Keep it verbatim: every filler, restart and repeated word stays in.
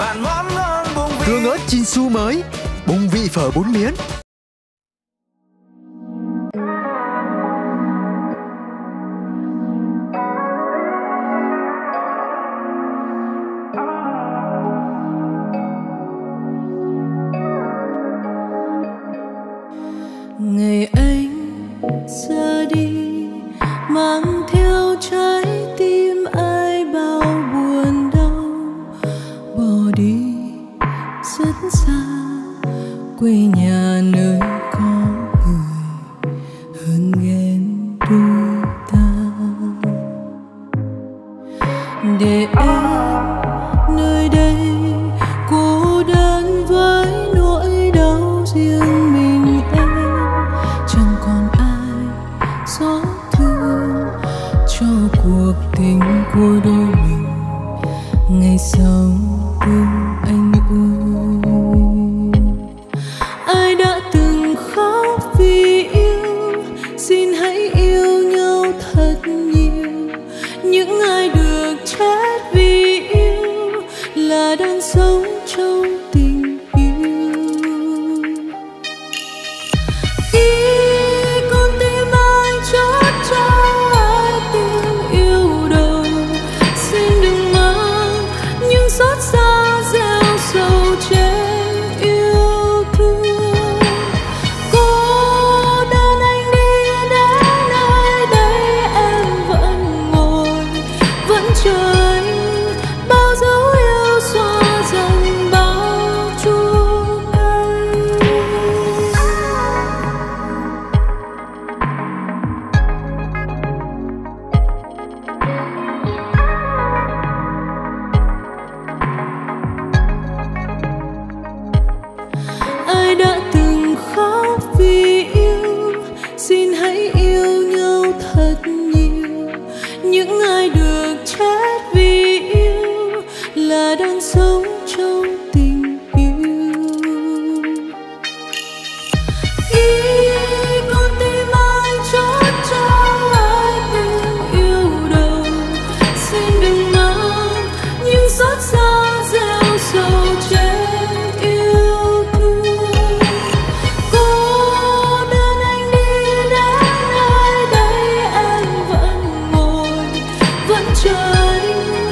vạn món ngon bùng vị. Tương ớt Chinsu mới, bùng vị phở bún miến. Ngày anh ra đi mang theo trái tim ai bao buồn đau, bỏ đi rất xa quê nhà nơi có người hơn ghen đôi ta. Để em nơi đây cô đơn với nỗi đau riêng mình em, chẳng còn ai xót thương cho cuộc tình của đôi mình ngày sau cùng anh ơi. Ai đã từng khóc vì yêu, xin hãy yêu nhau thật nhiều. Những ai được chết vì yêu là đang sống trong tình yêu. Khi con tim ai chót trao ai tình yêu đời, xin đừng mang những xót xa gieo sầu trên yêu thương. Cô đơn anh đi đến nơi đây em vẫn ngồi vẫn chờ anh, bao dấu yêu xóa dần bao chuông cây. Ai đã từng khóc vì yêu, xin hãy yêu nhau thật nhiều. Những ai được chết vì yêu là đang sống trong tình yêu. Khi con tim ai chót trao ai tình yêu đời, xin đừng mang những xót xa gieo sầu trên yêu thương. Cô đơn anh đi đến nơi đây em vẫn ngồi vẫn chờ anh,